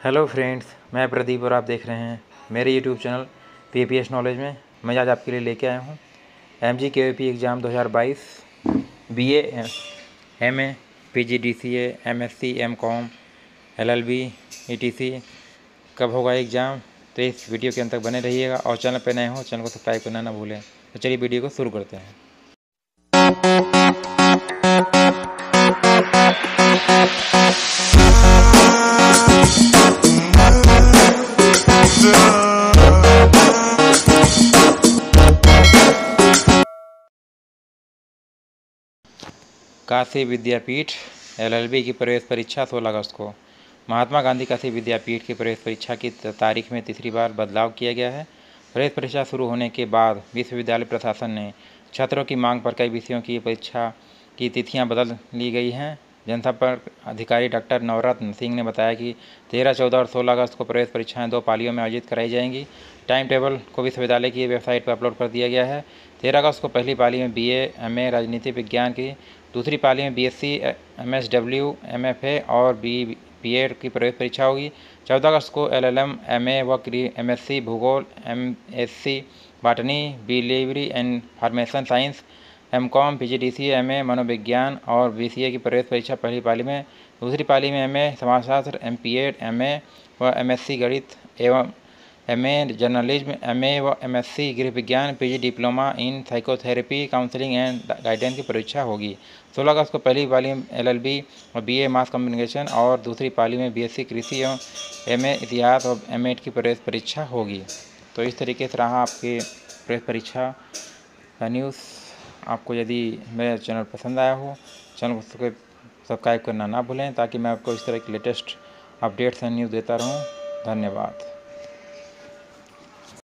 Hello friends, मैं प्रदीप और आप देख रहे हैं मेरे यूट्यूब चैनल पीपीएस नॉलेज में। मैं आज आपके लिए लेके आया हूँ MG KVP exam 2022 BA, MA, PGDCA, MSc, MCom, LLB, ETC कब होगा एग्ज़ाम। तो इस वीडियो के अंत तक बने रहिएगा और चैनल पर नए हो चैनल को सब्सक्राइब करना ना भूलें। तो चलिए वीडियो को शुरू करते हैं। काशी विद्यापीठ एलएलबी की प्रवेश परीक्षा 16 अगस्त को। महात्मा गांधी काशी विद्यापीठ की प्रवेश परीक्षा की तारीख में तीसरी बार बदलाव किया गया है। प्रवेश परीक्षा शुरू होने के बाद विश्वविद्यालय प्रशासन ने छात्रों की मांग पर कई विषयों की परीक्षा की तिथियां बदल ली गई हैं। जनसंपर्क अधिकारी डॉक्टर नवरत्न सिंह ने बताया कि 13, 14 और 16 अगस्त को प्रवेश परीक्षाएं 2 पालियों में आयोजित कराई जाएंगी। टाइम टेबल को विश्वविद्यालय की वेबसाइट पर अपलोड कर दिया गया है। 13 अगस्त को पहली पाली में बीए, एमए राजनीति विज्ञान की, दूसरी पाली में बीएससी, एमएसडब्ल्यू, एमएफए और बीएड की प्रवेश परीक्षा होगी। 14 अगस्त को एलएलएम, एमए व एमएससी भूगोल, MSc botany, B library and formation science, MCom, PGDC, MA मनोविज्ञान और बीसीए की प्रवेश परीक्षा पहली पाली में। दूसरी पाली में एमए समाजशास्त्र, एमपीएड, एमए व एमएससी गणित एवं एमए जर्नलिज्म, एमए व एमएससी गृह विज्ञान, PG diploma in psychotherapy counselling and guidance की परीक्षा होगी। 16 अगस्त को पहली पाली में एलएलबी और बीए मास कम्युनिकेशन और दूसरी पाली में बीएससी कृषि एवं एमए इतिहास और एमएड की प्रवेश परीक्षा होगी। तो इस तरीके से रहा आपके प्रवेश परीक्षा का न्यूज़। आपको यदि मेरा चैनल पसंद आया हो चैनल को सब्सक्राइब करना ना भूलें ताकि मैं आपको इस तरह की लेटेस्ट अपडेट्स एंड न्यूज़ देता रहूं। धन्यवाद।